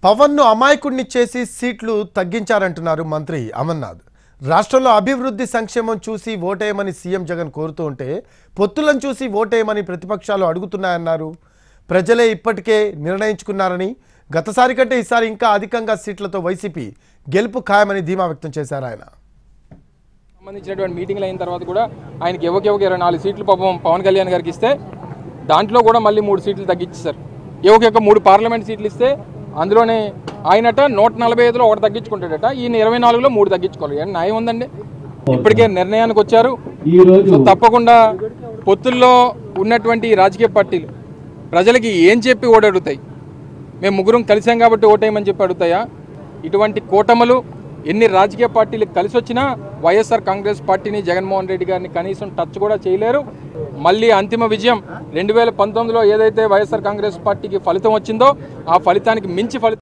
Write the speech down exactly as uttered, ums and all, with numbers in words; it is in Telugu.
పవన్ను అమాయకుడిని చేసి సీట్లు తగ్గించారంటున్నారు మంత్రి అమర్నాథ్. రాష్ట్రంలో అభివృద్ధి సంక్షేమం చూసి ఓటేయమని సీఎం జగన్ కోరుతూ ఉంటే పొత్తులను చూసి ఓటేయమని ప్రతిపక్షాలు అడుగుతున్నాయన్నారు. ప్రజలే ఇప్పటికే నిర్ణయించుకున్నారని, గతసారి కంటే ఈసారి ఇంకా అధికంగా సీట్లతో వైసీపీ గెలుపు ఖాయమని ధీమా వ్యక్తం చేశారు. ఆయన సంబంధించినటువంటి మీటింగ్లు అయిన తర్వాత కూడా ఆయనకి ఎవరికి ఎవరికి ఇరవై నాలుగు సీట్లు పాపం పవన్ కళ్యాణ్ గారికి ఇస్తే దాంట్లో కూడా మళ్ళీ మూడు సీట్లు తగ్గించారు. ఎవరికి యొక్క మూడు పార్లమెంట్ సీట్లు ఇస్తే అందులోనే ఆయనట నూట నలభై ఐదులో ఒకటి తగ్గించుకుంటాడట, ఈయన ఇరవై నాలుగులో మూడు తగ్గించుకోవాలి. న్యాయం ఉందండి. ఇప్పటికే నిర్ణయానికి వచ్చారు. సో తప్పకుండా పొత్తుల్లో ఉన్నటువంటి రాజకీయ పార్టీలు ప్రజలకి ఏం చెప్పి ఓడడుగుతాయి? మేము ముగ్గురం కలిసాం కాబట్టి ఓటేయమని చెప్పి అడుగుతాయా? ఇటువంటి కూటములు ఎన్ని రాజకీయ పార్టీలు కలిసి వచ్చినా వైఎస్ఆర్ కాంగ్రెస్ పార్టీని, జగన్మోహన్ రెడ్డి గారిని కనీసం టచ్ కూడా చేయలేరు. మళ్ళీ అంతిమ విజయం రెండు వేల పంతొమ్మిదిలో ఏదైతే వైఎస్ఆర్ కాంగ్రెస్ పార్టీకి ఫలితం వచ్చిందో ఆ ఫలితానికి మించి ఫలితం